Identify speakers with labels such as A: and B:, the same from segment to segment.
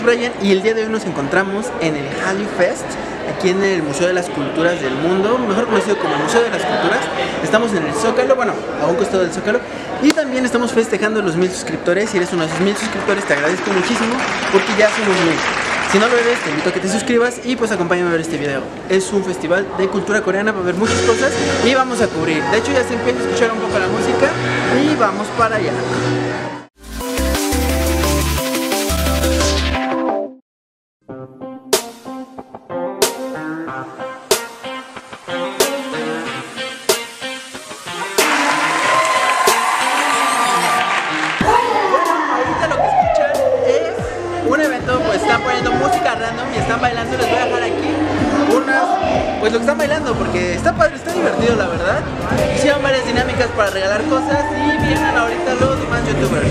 A: Brian y el día de hoy nos encontramos en el Hallyu Fest, aquí en el Museo de las Culturas del Mundo, mejor conocido como el Museo de las Culturas. Estamos en el Zócalo, bueno, a un costado del Zócalo, y también estamos festejando los 1000 suscriptores. Si eres uno de esos 1000 suscriptores, te agradezco muchísimo porque ya somos 1000. Si no lo eres, te invito a que te suscribas y pues acompáñame a ver este video. Es un festival de cultura coreana, va a haber muchas cosas y vamos a cubrir. De hecho ya se empieza a escuchar un poco la música y vamos para allá. Están poniendo música random y están bailando. Les voy a dejar aquí pues lo que están bailando, porque está padre, está divertido la verdad. Hicieron varias dinámicas para regalar cosas y vienen ahorita los demás youtubers.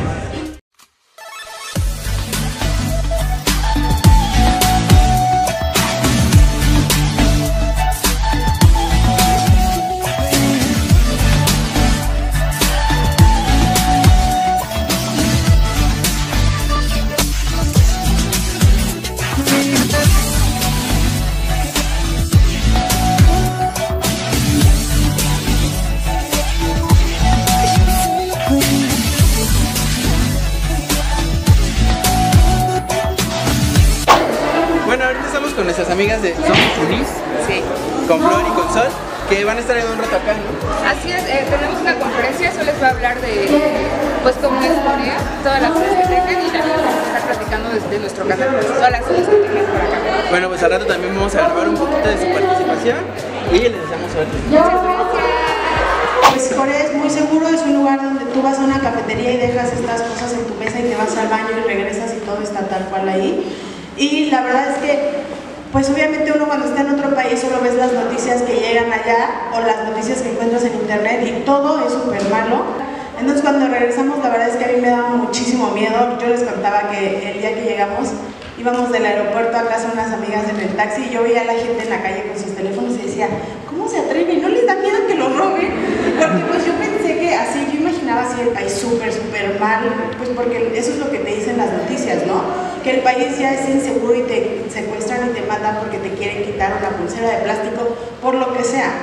A: Bueno, ahorita estamos con nuestras amigas de Somos Unis,
B: sí,
A: con Flor y con Sol, que van a estar en un rato acá, ¿no?
B: Así es, tenemos una conferencia, eso les va a hablar de pues cómo es Corea, todas las cosas que tengan, y también vamos a estar platicando desde nuestro canal, pues, todas las cosas que tengan por acá.
A: Bueno, pues al rato también vamos a grabar un poquito de su participación y les deseamos suerte.
B: Muchas gracias.
C: Pues Corea es muy seguro, es un lugar donde tú vas a una cafetería y dejas estas cosas en tu mesa y te vas al baño y regresas y todo está tal cual ahí. Y la verdad es que, pues obviamente uno cuando está en otro país solo ves las noticias que llegan allá o las noticias que encuentras en internet y todo es súper malo. Entonces cuando regresamos la verdad es que a mí me daba muchísimo miedo. Yo les contaba que el día que llegamos íbamos del aeropuerto a casa unas amigas en el taxi y yo veía a la gente en la calle con sus teléfonos y decía, ¿cómo se atreven? ¿No les da miedo que los roben? Porque pues yo pensé que así, yo imaginaba así el país súper mal, pues porque eso es lo que te dicen las noticias, ¿no? Que el país ya es inseguro y te secuestran y te matan porque te quieren quitar una pulsera de plástico, por lo que sea.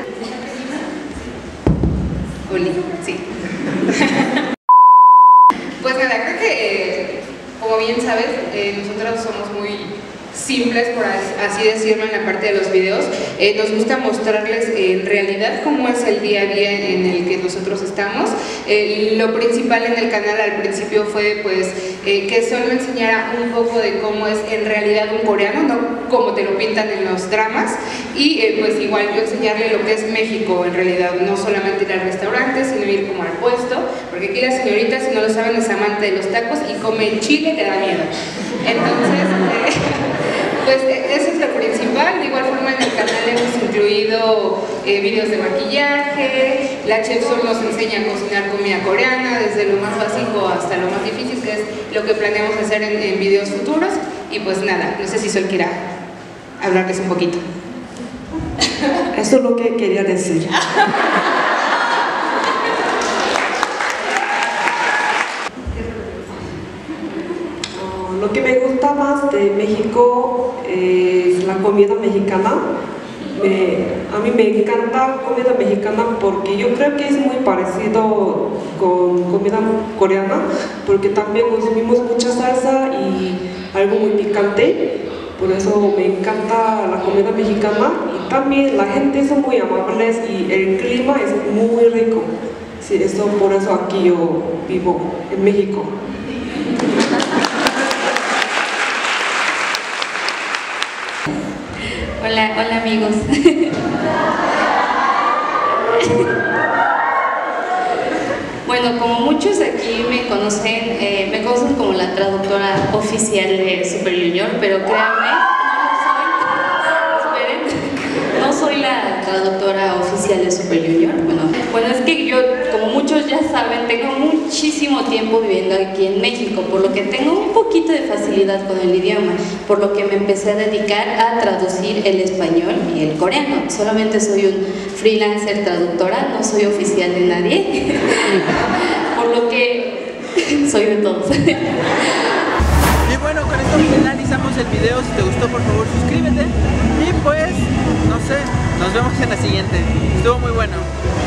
B: Uli, sí. Pues nada, creo que como bien sabes, nosotros somos muy simples, por así decirlo, en la parte de los videos. Nos gusta mostrarles en realidad cómo es el día a día en el que nosotros estamos. Lo principal en el canal al principio fue pues que solo enseñara un poco de cómo es en realidad un coreano, no como te lo pintan en los dramas, y pues igual yo enseñarle lo que es México en realidad, no solamente ir al restaurante, sino ir como al puesto, porque aquí la señorita, si no lo saben, es amante de los tacos y come chile que da miedo. Entonces, pues eso es lo principal. De igual forma en el canal hemos incluido videos de maquillaje. La chef Sol nos enseña a cocinar comida coreana, desde lo más básico hasta lo más difícil, que es lo que planeamos hacer en videos futuros. Y pues nada, no sé si Sol quiera hablarles un poquito.
D: Eso es lo que quería decir. Lo que me gusta más de México es la comida mexicana. A mí me encanta la comida mexicana porque yo creo que es muy parecido con comida coreana, porque también consumimos mucha salsa y algo muy picante. Por eso me encanta la comida mexicana, y también la gente son muy amables y el clima es muy rico. Sí, por eso aquí yo vivo en México.
E: Hola amigos. Bueno, como muchos aquí me conocen como la traductora oficial de Super Junior, pero créanme, no soy la traductora oficial de Super Junior. Bueno, es que yo, como muchos ya saben, tengo muchísimo tiempo viviendo aquí en México, por lo que tengo un poquito de facilidad con el idioma, por lo que me empecé a dedicar a traducir el español y el coreano. Solamente soy un freelancer traductora, no soy oficial de nadie, por lo que soy de todos.
A: Y bueno, con esto finalizamos el video. Si te gustó, por favor suscríbete y pues, no sé, nos vemos en la siguiente. Estuvo muy bueno.